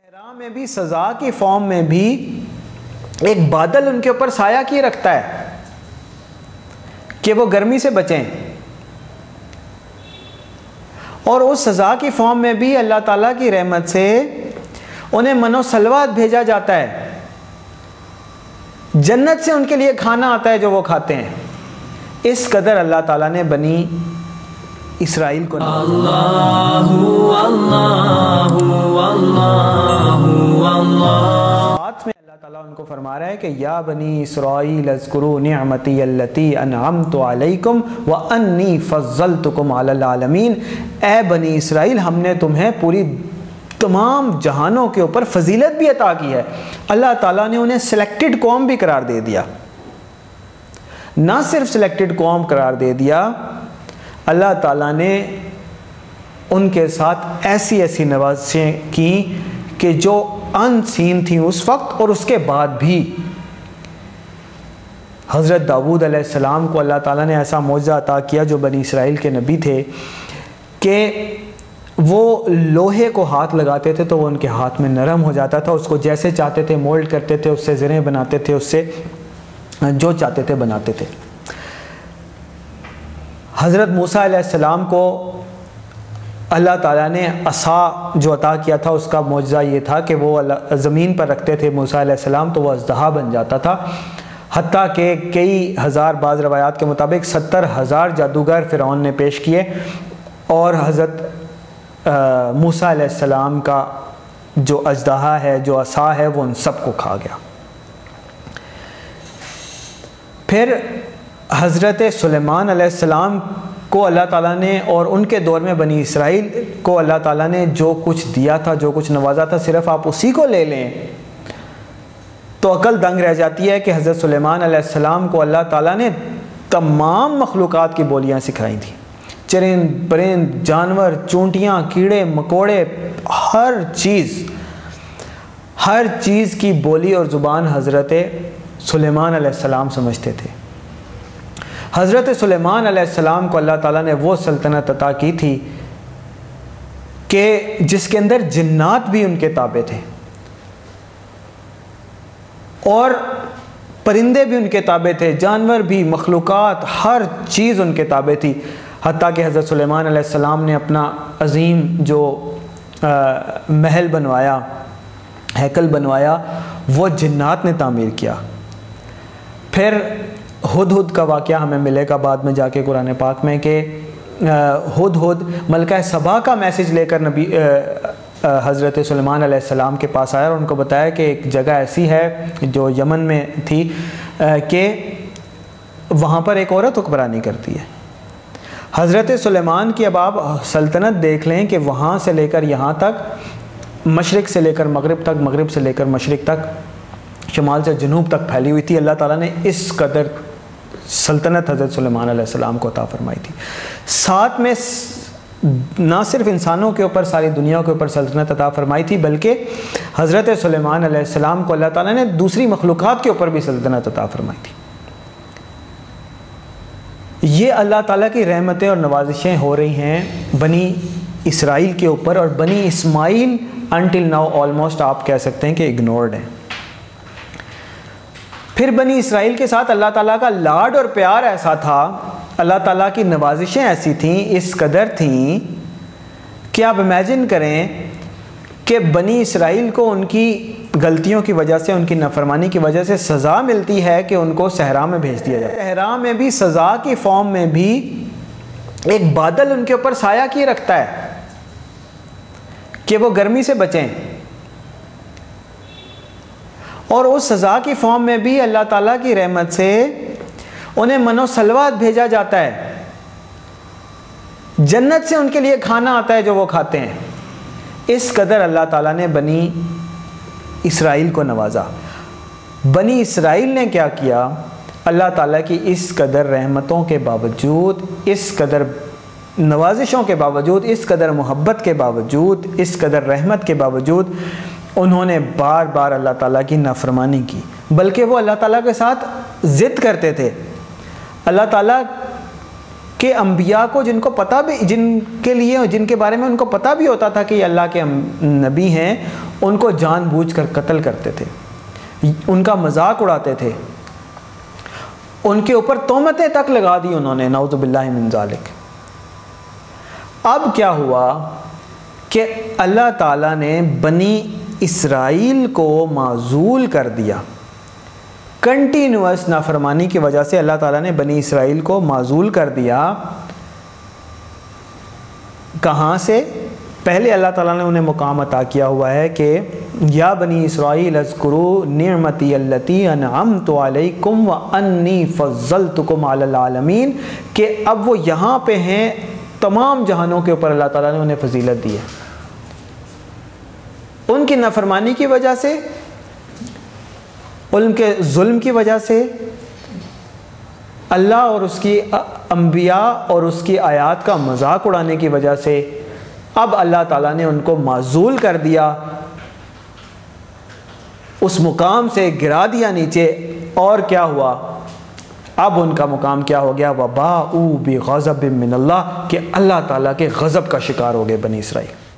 صحرا میں بھی سزا کی فارم میں بھی ایک بادل ان کے اوپر سایہ کیے رکھتا ہے کہ وہ گرمی سے بچیں، اور اس سزا کی فارم میں بھی اللہ تعالیٰ کی رحمت سے انہیں من و سلوات بھیجا جاتا ہے، جنت سے ان کے لیے کھانا آتا ہے جو وہ کھاتے ہیں۔ اس قدر اللہ تعالیٰ نے بنی اسرائیل کو بات میں اللہ تعالیٰ ان کو فرما رہا ہے کہ یا بنی اسرائیل اذکروا نعمتی التی انعمت علیکم وانی فضلتکم علی العالمین۔ اے بنی اسرائیل، ہم نے تمہیں پوری تمام جہانوں کے اوپر فضیلت بھی عطا کی ہے۔ اللہ تعالیٰ نے انہیں سلیکٹڈ قوم بھی قرار دے دیا، نہ صرف سلیکٹڈ قوم قرار دے دیا، اللہ تعالیٰ نے ان کے ساتھ ایسی ایسی نوازشیں کی کہ جو ان سین تھیں اس وقت اور اس کے بعد بھی۔ حضرت داؤد علیہ السلام کو اللہ تعالیٰ نے ایسا معجزہ عطا کیا، جو بنی اسرائیل کے نبی تھے، کہ وہ لوہے کو ہاتھ لگاتے تھے تو وہ ان کے ہاتھ میں نرم ہو جاتا تھا، اس کو جیسے چاہتے تھے مولڈ کرتے تھے، اس سے زریں بناتے تھے، اس سے جو چاہتے تھے بناتے تھے۔ حضرت موسیٰ علیہ السلام کو اللہ تعالیٰ نے عصا جو عطا کیا تھا، اس کا معجزہ یہ تھا کہ وہ زمین پر رکھتے تھے موسیٰ علیہ السلام تو وہ اژدہا بن جاتا تھا، حتیٰ کہ کئی ہزار، بعض روایات کے مطابق 70,000 جادوگر فرعون نے پیش کیے، اور حضرت موسیٰ علیہ السلام کا جو اژدہا ہے، جو عصا ہے، وہ ان سب کو کھا گیا۔ پھر حضرت سلیمان علیہ السلام کو اللہ تعالیٰ نے، اور ان کے دور میں بنی اسرائیل کو اللہ تعالیٰ نے جو کچھ دیا تھا، جو کچھ نوازا تھا، صرف آپ اسی کو لے لیں تو عقل دنگ رہ جاتی ہے کہ حضرت سلیمان علیہ السلام کو اللہ تعالیٰ نے تمام مخلوقات کی بولیاں سکھائی تھیں، چرند پرند، جانور، چونٹیاں، کیڑے مکوڑے، ہر چیز کی بولی اور زبان حضرت سلیمان علیہ السلام سمجھتے تھے۔ حضرت سلیمان علیہ السلام کو اللہ تعالیٰ نے وہ سلطنت عطا کی تھی کہ جس کے اندر جنات بھی ان کے تابع تھے اور پرندے بھی ان کے تابع تھے، جانور بھی، مخلوقات، ہر چیز ان کے تابع تھی، حتیٰ کہ حضرت سلیمان علیہ السلام نے اپنا عظیم جو محل بنوایا، ہیکل بنوایا، وہ جنات نے تعمیر کیا۔ پھر ہدہد کا واقعہ ہمیں ملے گا بعد میں جا کے قرآن پاک میں، کہ ہدہد ملکہ سبا کا میسج لے کر نبی حضرت سلیمان علیہ السلام کے پاس آیا اور ان کو بتایا کہ ایک جگہ ایسی ہے جو یمن میں تھی کہ وہاں پر ایک عورت حکمرانی کرتی ہے۔ حضرت سلیمان کی اب آپ سلطنت دیکھ لیں کہ وہاں سے لے کر یہاں تک، مشرق سے لے کر مغرب تک، مغرب سے لے کر مشرق تک، شمال سے جنوب تک پھیلی ہوئی تھی۔ اللہ تعالیٰ نے اس قدر سلطنت حضرت سلیمان علیہ السلام کو عطا فرمائی تھی۔ ساتھ میں نہ صرف انسانوں کے اوپر، ساری دنیا کے اوپر سلطنت عطا فرمائی تھی، بلکہ حضرت سلیمان علیہ السلام کو اللہ تعالیٰ نے دوسری مخلوقات کے اوپر بھی سلطنت عطا فرمائی تھی۔ یہ اللہ تعالیٰ کی رحمتیں اور نوازشیں ہو رہی ہیں بنی اسرائیل کے اوپر، اور بنی اسماعیل انٹل ناؤ آلموسٹ آپ کہہ سکتے ہیں کہ اگنورڈ ہیں۔ پھر بنی اسرائیل کے ساتھ اللہ تعالیٰ کا لاڈ اور پیار ایسا تھا، اللہ تعالیٰ کی نوازشیں ایسی تھیں، اس قدر تھیں کہ آپ امیجن کریں کہ بنی اسرائیل کو ان کی غلطیوں کی وجہ سے، ان کی نافرمانی کی وجہ سے سزا ملتی ہے کہ ان کو صحرا میں بھیج دیا جائے۔ صحرا میں بھی سزا کی فارم میں بھی ایک بادل ان کے اوپر سایہ کیے رکھتا ہے کہ وہ گرمی سے بچیں، اور اس سزا کی فارم میں بھی اللہ تعالیٰ کی رحمت سے انہیں من و سلوات بھیجا جاتا ہے، جنت سے ان کے لیے کھانا آتا ہے جو وہ کھاتے ہیں۔ اس قدر اللہ تعالیٰ نے بنی اسرائیل کو نوازا۔ بنی اسرائیل نے کیا کیا؟ اللہ تعالیٰ کی اس قدر رحمتوں کے باوجود، اس قدر نوازشوں کے باوجود، اس قدر محبت کے باوجود، اس قدر رحمت کے باوجود انہوں نے بار بار اللہ تعالیٰ کی نافرمانی کی، بلکہ وہ اللہ تعالیٰ کے ساتھ ضد کرتے تھے۔ اللہ تعالیٰ کہ انبیاء کو جن کو پتہ بھی، جن کے لیے، جن کے بارے میں ان کو پتہ بھی ہوتا تھا کہ یہ اللہ کے نبی ہیں، ان کو جان بوجھ کر قتل کرتے تھے، ان کا مذاق اڑاتے تھے، ان کے اوپر تہمتیں تک لگا دی انہوں نے، نعوذ باللہ من ذالک۔ اب کیا ہوا کہ اللہ تعالیٰ نے بنی اسرائیل کو معزول کر دیا، کنٹینوس نافرمانی کی وجہ سے اللہ تعالیٰ نے بنی اسرائیل کو معزول کر دیا۔ کہاں سے؟ پہلے اللہ تعالیٰ نے انہیں مقام عطا کیا ہوا ہے کہ یا بنی اسرائیل اذکروا نعمتی التی انعمت علیکم وانی فضلتکم علی العالمین، کہ اب وہ یہاں پہ ہیں، تمام جہانوں کے اوپر اللہ تعالیٰ نے انہیں فضیلت دی ہے۔ ان کی نافرمانی کی وجہ سے، ان کے ظلم کی وجہ سے، اللہ اور اس کی انبیاء اور اس کی آیات کا مذاق اڑانے کی وجہ سے اب اللہ تعالیٰ نے ان کو معزول کر دیا، اس مقام سے گرا دیا نیچے۔ اور کیا ہوا؟ اب ان کا مقام کیا ہو گیا؟ وَبَاءُوا بِغَضَبٍ مِّنَ اللَّهِ، کہ اللہ تعالیٰ کے غضب کا شکار ہو گئے بنی اسرائیل۔